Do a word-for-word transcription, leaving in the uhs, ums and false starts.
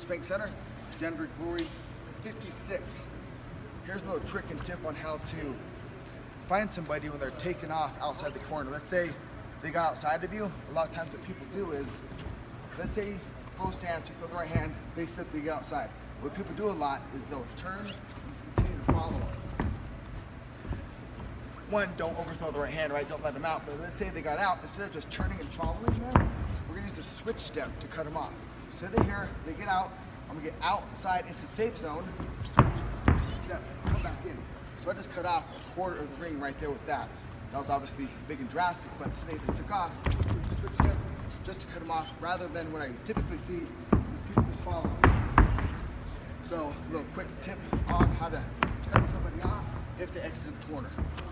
First Bank Center, Denver Glory fifty-six. Here's a little trick and tip on how to find somebody when they're taking off outside the corner. Let's say they got outside of you. A lot of times what people do is, let's say close stance, you throw the right hand, they slip, they get outside. What people do a lot is they'll turn and just continue to follow them. One, don't overthrow the right hand, right? Don't let them out. But let's say they got out, instead of just turning and following them, we're gonna use a switch step to cut them off. So they're here, they get out, I'm gonna get outside into safe zone, switch, step, come back in. So I just cut off a quarter of the ring right there with that. That was obviously big and drastic, but today they took off, switch step, just to cut them off, rather than what I typically see is people just follow. So a little quick tip on how to cut somebody off if they exit the corner.